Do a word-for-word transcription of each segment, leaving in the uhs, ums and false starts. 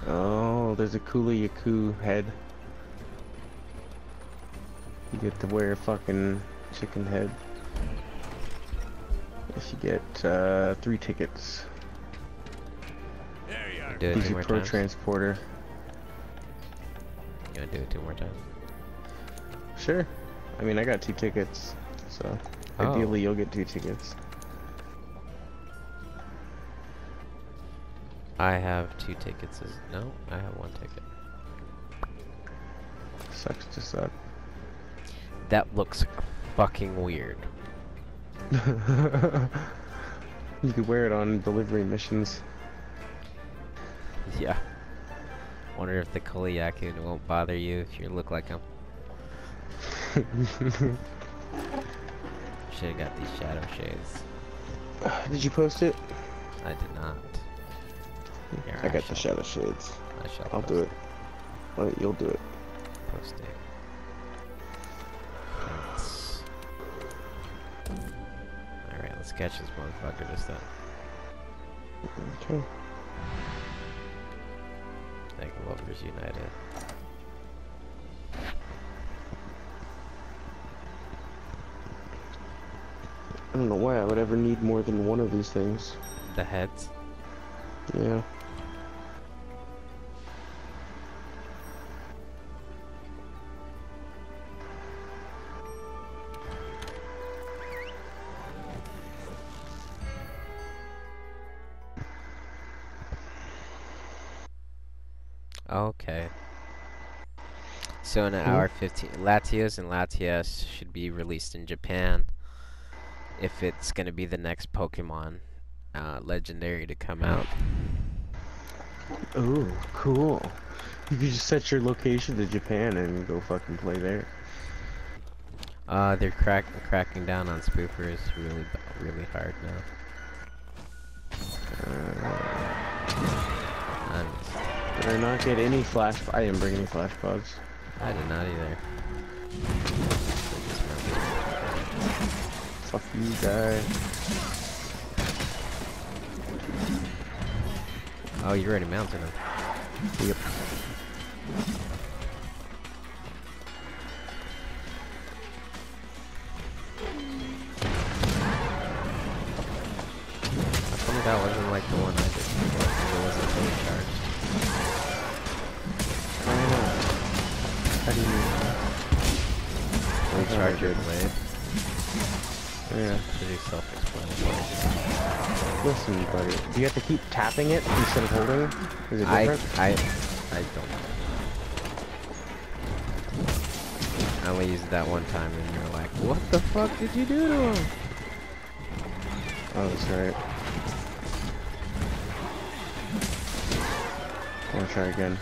Oh, there's a Kula Yaku head. You get to wear a fucking chicken head. If you get uh, three tickets. There you are. Do it Gives two you more pro times. transporter. You gonna do it two more times? Sure. I mean, I got two tickets, so Oh. ideally you'll get two tickets. I have two tickets. Is no, I have one ticket. Sucks to suck. That looks fucking weird. You could wear it on delivery missions. Yeah. Wonder if the Koliaku won't bother you if you look like him. Should've got these shadow shades. Did you post it? I did not. Here, I got the shall- shadow shades. I shall I'll post do it. Well, you'll do it. Post it. Thanks. Alright, let's catch this motherfucker this time. Okay. Thank Lovers United. I don't know why I would ever need more than one of these things. The heads. Yeah. Okay. So in an hour fifteen, Latios and Latias should be released in Japan. If it's gonna be the next Pokemon uh, legendary to come out. Ooh, cool. You could just set your location to Japan and go fucking play there. Uh, they're crack cracking down on spoofers really, b- really hard now. I'm just, Did I not get any flash? I didn't bring any flash pods. I did not either. Fuck you, guy. Oh, you're already mounting them. Yep. How come that wasn't like the one I did before? 'Cause it wasn't fully charged. I don't know. How do you... Recharge Oh, your good. blade. Yeah. Pretty self-explanatory. Listen, buddy. Do you have to keep tapping it instead of holding? Is it I, different? I, I don't know. I only used it that one time and you're like, what the fuck did you do to him? Oh, that's right. I want to try again.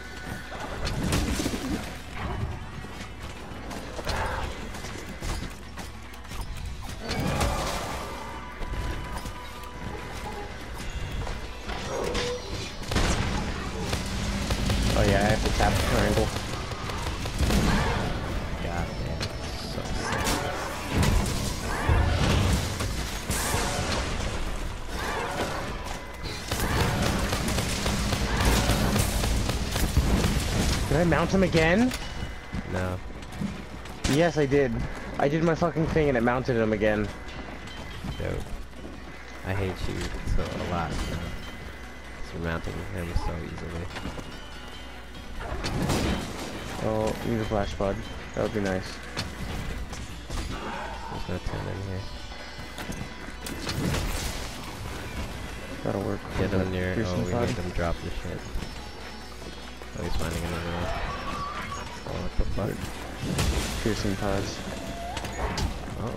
Oh yeah, I have to tap the triangle. God damn, so sick. Did I mount him again? No. Yes, I did. I did my fucking thing and it mounted him again. Dope. I hate you so a lot now. You're mounting him so easily. Oh, need a flash pod. That would be nice. There's no ten in here. That'll work. Get on your. Piercing Oh, we pod. made them drop the shit. Oh, he's finding another one. Oh, what the fuck? Piercing pods. Oh.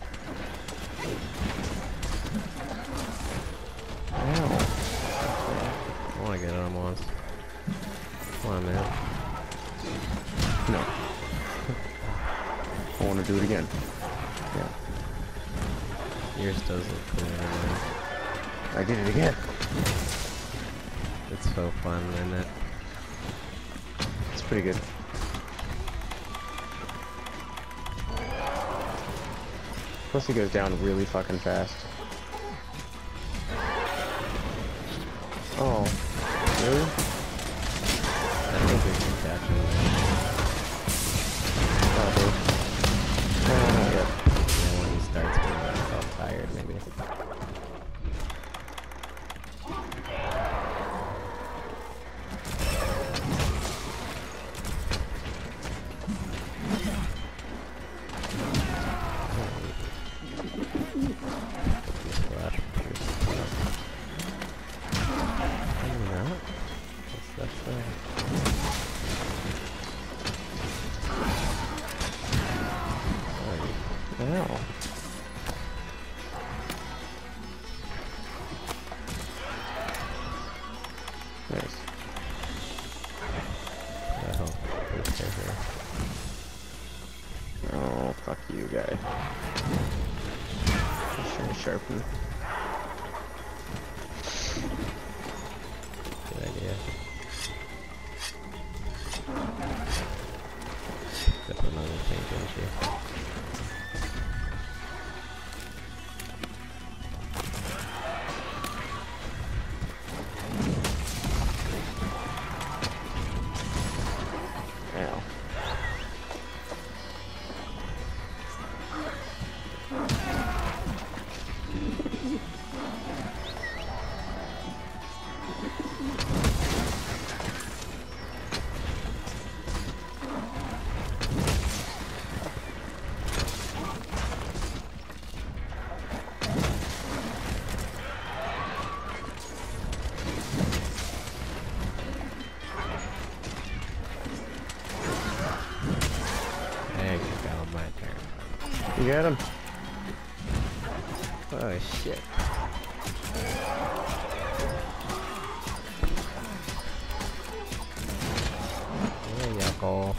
Ow. I wanna get on once. Come on, man. No. I want to do it again. Yeah. Yours does look cool, man. I did it again. It's so fun, isn't it? It's pretty good. Plus he goes down really fucking fast. Oh. Really? Nice. Oh, this guy here. Oh, fuck you, guy. Should have sharpened. Good idea. Pick up another thing, didn't you? Ow. There you go, my turn. You got him. Oh shit. There you go.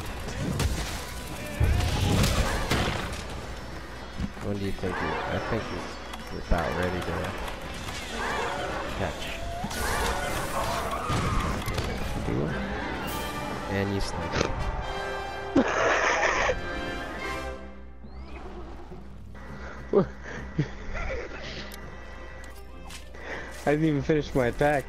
When do you think you I think you're, you're about ready to catch. And you snipe. I didn't even finish my attack.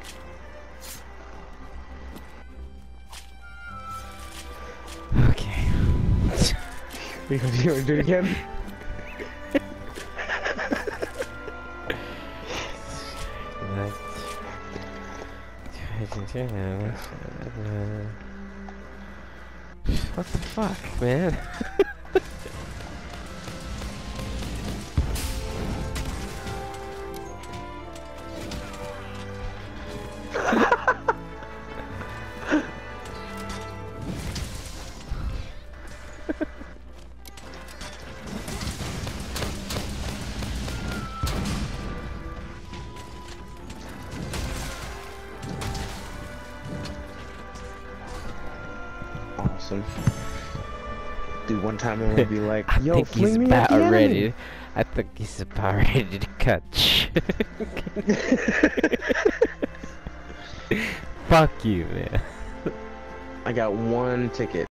Okay. You gonna do it again? What the fuck, man? Awesome. Dude, one time I'm gonna be like, I yo, think fling he's me about at the ready. enemy. I think he's about ready to catch. Fuck you, man. I got one ticket.